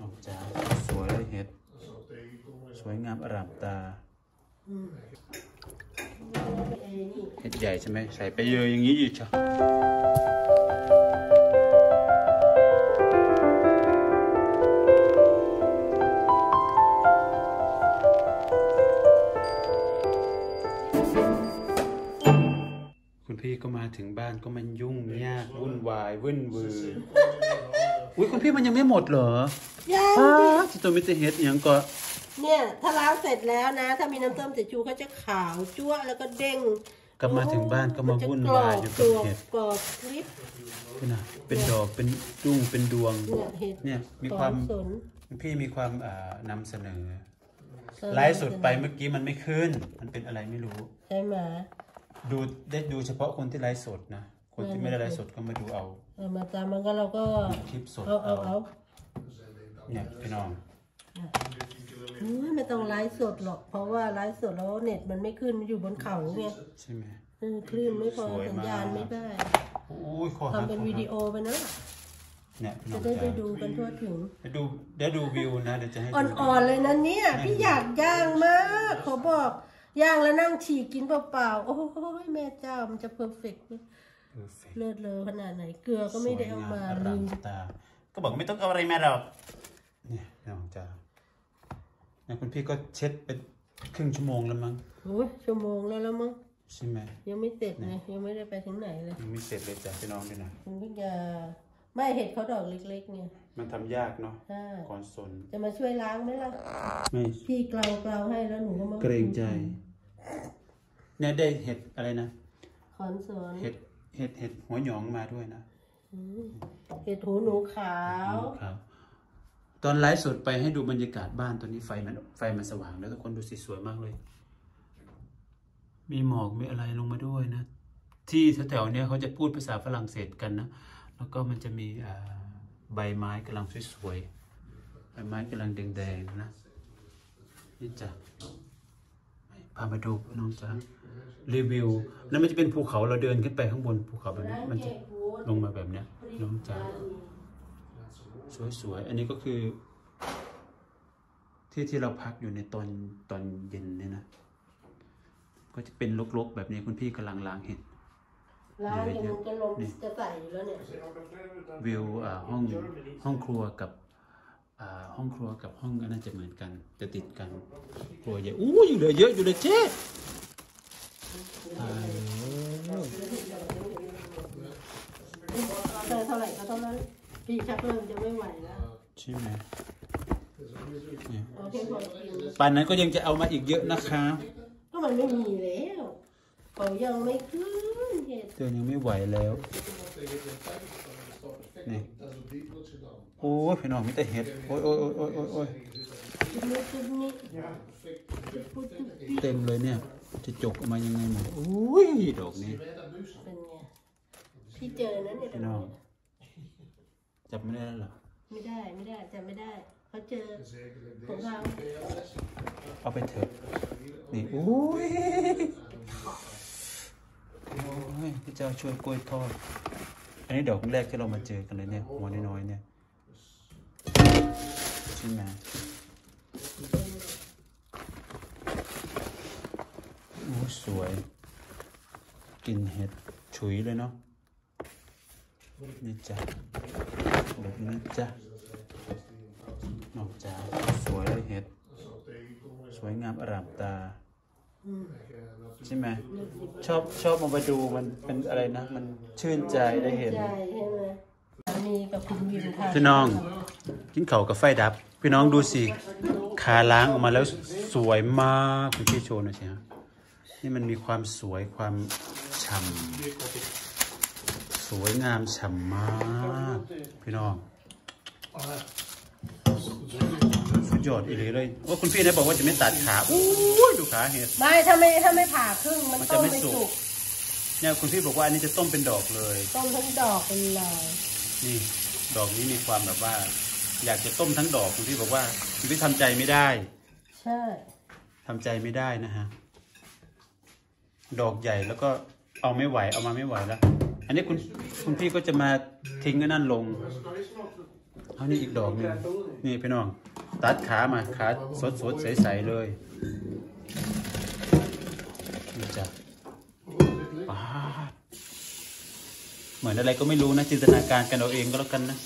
ออกจากสวยเห็ดสวยงามอร่ามตาเห็ดใหญ่ใช่ไหมใส่ไปเยอะอย่างนี้อยู่จ้ะคุณพี่ก็มาถึงบ้านก็มันยุ่งยากวุ่นวายวุ่นวืออุ้ยคุณพี่มันยังไม่หมดเหรอยังจิตตัวมิตรเฮ็ดอย่างก็เนี่ยถ้าล้างเสร็จแล้วนะถ้ามีน้ำส้มสายชูเขาจะขาวจั่วแล้วก็เด้งก็มาถึงบ้านก็มาวุ่นวายอยู่กับเห็ดกรอบคลิปนะเป็นดอกเป็นดุ้งเป็นดวงเนี่ยมีความพี่มีความนำเสนอไลฟ์สดไปเมื่อกี้มันไม่ขึ้นมันเป็นอะไรไม่รู้ใช่ไหมดูเฉพาะคนที่ไลฟ์สดนะคนที่ไม่ได้ไลฟ์สดก็มาดูเอามาตามมันก็เราก็คลิปสดเอาเนี่ยพี่น้องไม่ต้องไลฟ์สดหรอกเพราะว่าไลฟ์สดแล้วเน็ตมันไม่ขึ้นมันอยู่บนเขาไงใช่ไหมคลื่นไม่พอสัญญาณไม่ได้ทำเป็นวิดีโอไปนะเนี่ยจะได้ดูกันทั่วถึงเดี๋ยวดูวิวนะเดี๋ยวจะให้อ่อนๆเลยนะเนี่ยพี่อยากย่างมากเขาบอกย่างแล้วนั่งฉีกกินเปล่าๆโอ้ยแม่เจ้ามันจะเพอร์เฟกต์เลิศเลอขนาดไหนเกลือก็ไม่ได้เอามาลืมก็บอกไม่ต้องเอาอะไรมาหรอกเนี่ยน้องจ้าเนี่ยคุณพี่ก็เช็ดเป็นครึ่งชั่วโมงแล้วมั้งโอ้ยชั่วโมงแล้วมั้งใช่ไหมยังไม่เสร็จเลยยังไม่ได้ไปถึงไหนเลยยังไม่เสร็จเลยจ้ะพี่น้องด้วยนะคุณพี่จะไม่เห็ดเขาดอกเล็กๆเนี่ยมันทำยากเนาะก่อนสนจะมาช่วยล้างไหมล่ะไม่พี่เกลาให้แล้วหนูก็มาเกรงใจเนี่ยได้เห็ดอะไรนะขอนสนเห็ดหัวหยองมาด้วยนะเห็ดหูหนูขาวตอนไลฟ์สดไปให้ดูบรรยากาศบ้านตอนนี้ไฟมันสว่างแล้วทุกคนดูสิสวยมากเลยมีหมอกมีอะไรลงมาด้วยนะที่แถวๆนี้เขาจะพูดภาษาฝรั่งเศสกันนะแล้วก็มันจะมีใบไม้กำลังสวยๆใบไม้กำลังแดงๆนะนี่จ้ะพามาดูน้องจ้ะรีวิวแล้วมันจะเป็นภูเขาเราเดินขึ้นไปข้างบนภูเขาแบบนี้มันจะลงมาแบบเนี้ยน้องจ้ะสวยๆอันนี้ก็คือที่เราพักอยู่ในตอนเย็นเนี่ยนะก็จะเป็นรกๆแบบนี้คุณพี่กำลังล้างเห็ดล้างอย่างจะลงจะใส่แล้วเนี่ยวิวห้องครัวกับห้องอันนั้นจะเหมือนกันจะติดกันครัวใหญ่อยู่เหลือเยอะอยู่เลยเจ๊เท่าไหร่ก็เท่านั้นพี่ชักเริ่มจะไม่ไหวแล้วใช่ไหมป่านนั้นก็ยังจะเอามาอีกเยอะนะคะก็มันไม่มีแล้วเขายังไม่ขึ้นเห็ดเตือนยังไม่ไหวแล้วนี่โอ้ยพี่น้องมีแต่เห็ดโอ้ยเต็มเลยเนี่ยจะจกออกมายังไงหมดโอ้ยดอกนี้เป็นไงพี่เจอนั้นเนี่ยพี่น้องจับไม่ได้แล้วหรอไม่ได้จำไม่ได้เขาเจอของเราเอาไปเถอะนี่โอ้ยพี่เจ้าช่วยกล้วยทอดอันนี้ดอกแรกที่เรามาเจอกันเลยเนี่ยหัวน้อยๆเนี่ยใช่ไหมโอ้สวยกินเห็ดฉุยเลยเนาะนี่จ้ะแบบนี้จ้ะนอกจากสวยเห็ดสวยงามอร่ามตาใช่ไหมชอบมาดูมันเป็นอะไรนะมันชื่นใจได้เห็นพี่น้องกินเข่ากับไฟดับพี่น้องดูสิขาล้างออกมาแล้วสวยมากคุณพี่โชว์หน่อยสิฮะนี่มันมีความสวยความฉ่ำสวยงามฉ่ำมากพี่น้องสุดยอดอีกเลยว่าคุณพี่ได้บอกว่าจะไม่ตัดขาดูขาเห็ดไม่ถ้าไม่ผ่าครึ่งมันต้มไม่สุกเนี่ยคุณพี่บอกว่าอันนี้จะต้มเป็นดอกเลยต้มทั้งดอกเลยนี่ดอกนี้มีความแบบว่าอยากจะต้มทั้งดอกคุณพี่บอกว่าคุณพี่ทำใจไม่ได้ใช่ทำใจไม่ได้นะฮะดอกใหญ่แล้วก็เอามาไม่ไหวแล้วอันนี้คุณพี่ก็จะมาทิ้งนั่นลงเอานี่อีกดอกนึงนี่พี่น้องตัดขามาขาสดๆใสๆเลยนี่จ้ะเหมือนอะไรก็ไม่รู้นะจินตนาการกันเอาเองก็แล้วกันนะ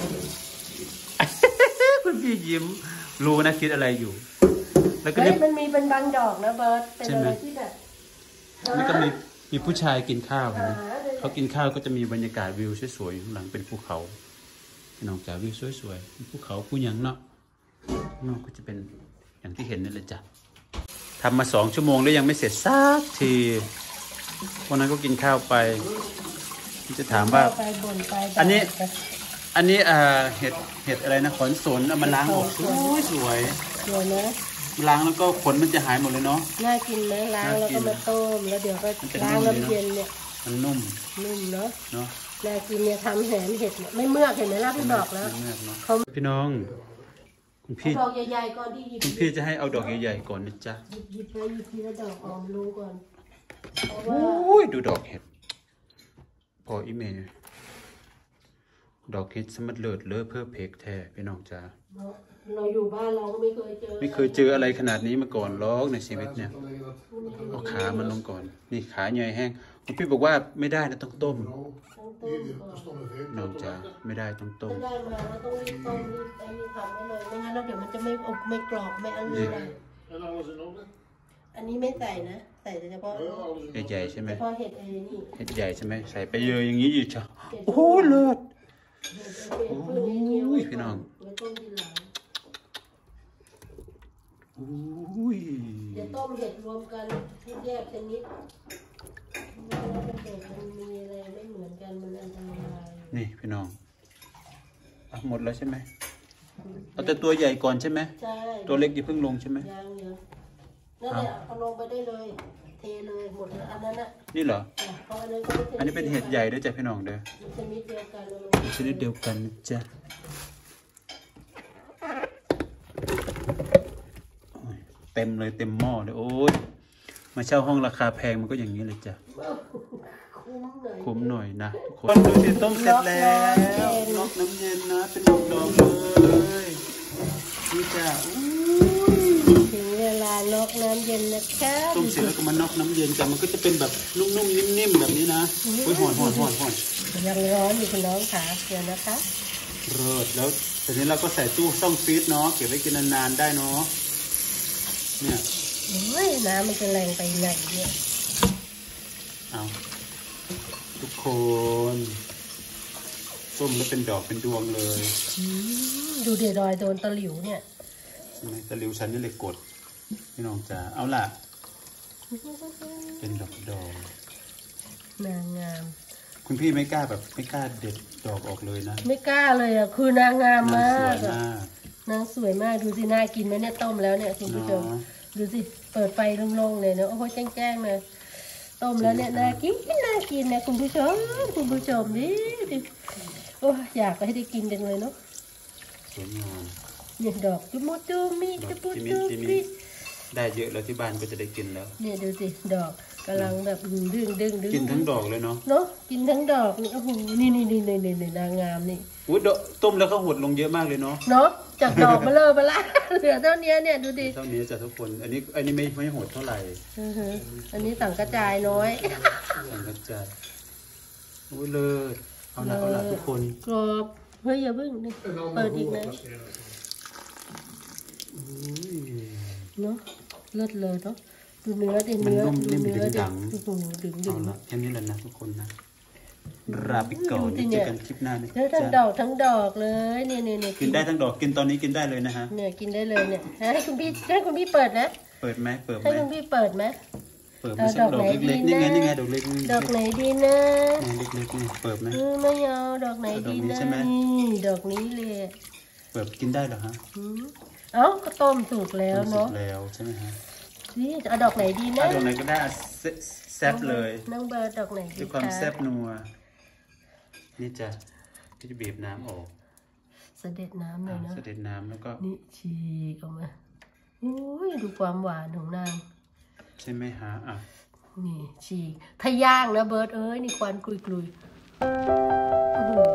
คุณพี่ยิ้มรู้นะคิดอะไรอยู่แล้วก็มันมีเป็นบางดอกนะเบิร์ตเป็นอะไรที่แบบนี่ก็มีผู้ชายกินข้าวนะเขากินข้าวก็จะมีบรรยากาศวิวสวยๆข้างหลังเป็นภูเขาพี่น้องจ๋าวิวสวยๆภูเขาภูหยังเนาะนอกก็จะเป็นอย่างที่เห็นนี่แหละจ้ะทำมา2 ชั่วโมงแล้วยังไม่เสร็จสักทีวันนั้นก็กินข้าวไปจะถามว่าอันนี้เห็ดอะไรนะขนสนเอามาล้างออกสวยนะล้างแล้วก็ขนมันจะหายหมดเลยเนาะน่ากินไหมล้างแล้วก็มาต้มแล้วเดี๋ยวก็ล้างน้ำเย็นเนี่ยมันนุ่มเนาะน่ากินเนี่ยทำแหนเห็ดไม่เมือกเห็นไหมล่ะพี่บอกแล้วพี่น้องคุณพี่ดอกใหญ่ๆก่อนที่หยิบคุณพี่จะให้เอาดอกใหญ่ๆก่อนนะจ๊ะหยิบทีละดอกก่อนรู้ก่อนโอ้ยดูดอกเห็ดพออีเมลดอกเห็ดสมัดเลิศเลอะเพื่อเพกแท้พี่น้องจ้าเราอยู่บ้านเราก็ไม่เคยเจออะไรขนาดนี้มาก่อนล้อกในชีวิตเนี่ยเอาขามันลงก่อนนี่ขาใหญ่แห้งคุณพี่บอกว่าไม่ได้นะต้องต้มน้องจ้าไม่ได้ต้องต้มได้มาแล้วต้องรีบต้มรีบไอ้นี่ทำไว้เลยไม่งั้นแล้วเดี๋ยวมันจะไม่อบไม่กรอบไม่อะไรอันนี้ไม่ใส่นะใส่แต่เฉพาะใหญ่ใช่ไหมเฉพาะเห็ดไอ้นี่เห็ดใหญ่ใช่ไหมใส่ไปเยอะอย่างนี้อยู่จ้ะโอ้เลิศโอ้ยพี่น้องเดี๋ยวต้มเห็ดรวมกันให้แยกชนิดมันมีอะไรไม่เหมือนกันมันอันตรายนี่พี่น้องหมดแล้วใช่ไหมเอาแต่ตัวใหญ่ก่อนใช่ไหมใช่ตัวเล็กอย่าเพิ่งลงใช่ไหมยังเยอะนั่นแหละเอาลงไปได้เลยเทเลยหมดแล้วอันนั้นน่ะนี่เหรออันนี้เป็นเห็ดใหญ่ด้วยจ้ะพี่น้องเด้อชนิดเดียวกันชนิดเดียวกันจ้ะเต็มเลยเต็มหม้อเลยโอ้ยมาเช่าห้องราคาแพงมันก็อย่างนี้เลยจ้ะคุ้มหน่อยนะทุกคนดูสิต้มเสร็จแล้วนอกน้ำเย็นนะเป็นดอกเลยนี่จ้ะถึงเวลานอกน้ำเย็นนะคะต้มเสร็จแล้วก็มานอกน้ำเย็นจ้ะมันก็จะเป็นแบบนุ่มๆนิ่มๆแบบนี้นะโอ้ยหอนยังร้อนอยู่คุณน้องขาเดี๋ยวนะคะเลิศแล้วทีนี้เราก็ใส่ตู้ช่องฟรีซเนาะเก็บไว้กินนานๆได้เนาะเนี่ยโอ้ยน้ำมันจะแรงไปไหนเนี่ยเอาทุกคนส้มแล้วเป็นดอกเป็นดวงเลยดูเดี๋ยวดอยโดนตะหลิวเนี่ยใช่ไหมตะหลิวฉันนี่เลยกดพี่น้องจ๋าเอาล่ะเป็นดอกนางงามคุณพี่ไม่กล้าเด็ดดอกออกเลยนะไม่กล้าเลยอ่ะคือนางงามมากนางสวยมากดูสิน่ากินไหมเนี่ยต้มแล้วเนี่ยคุณผู้ชมดูสิเปิดไฟโล่งๆเลยเนาะโอ้โหแจ้งๆเลยต้มแล้วเนี่ยน่ากินเนี่ยคุณผู้ชมนี่โอ้อยากให้ได้กินจังเลยเนาะสวยงามเนี่ยดอกจุ๊บจุ๊บมีได้เยอะแล้วที่บ้านก็จะได้กินแล้วเนี่ยดูสิดอกกำลังแบบดึงกินทั้งดอกเลยเนาะกินทั้งดอกนี่โอ้โหนี่นางงามนี่อุ้ยต้มแล้วก็หดลงเยอะมากเลยเนาะจากดอกมาเลยมาละเหลือเท่านี้เนี่ยดูดิเท่านี้จ้ะทุกคนอันนี้ไม่หดเท่าไหร่อันนี้สังกระจายน้อยสังกระจายอุ้ยเลยเอาละทุกคนกรอบเฮ้ยอย่าเพิ่งนี่เปิดอีกนะเนาะเลิศเลยเนาะดูเนื้อดิเนื้อดังเอาละแค่นี้แหละนะทุกคนนะราไปก่อนเจอกันคลิปหน้านะทั้งดอกเลยเนี่ยกินได้ทั้งดอกกินตอนนี้กินได้เลยนะฮะเนี่ยกินได้เลยเนี่ยให้คุณพี่เปิดนะเปิดไหมให้คุณพี่เปิดไหมดอกเล็กๆนี่ไงดอกเล็กดอกไหนดีนะเล็กๆนี่เปิดไหมไม่เอาดอกไหนดีนะดอกนี้เลยเปิดกินได้เหรอฮะเอ้าก็ต้มสุกแล้วเนาะแล้วใช่ไหมฮะนี่เอาดอกไหนดีนะดอกไหนก็ได้แซ่บเลยน้องเบอร์ดอกไหนดีด้วยความแซ่บนัวนี่จะบีบน้ำออกเสด็จน้ำเลยนะเสด็จน้ำแล้วก็นี่ฉีกออกมาโอ้ยดูความหวานของนางใช่ไหมฮะอ่ะนี่ฉีกถ้าย่างนะเบิร์ดเอ้ยนี่ควันกลุย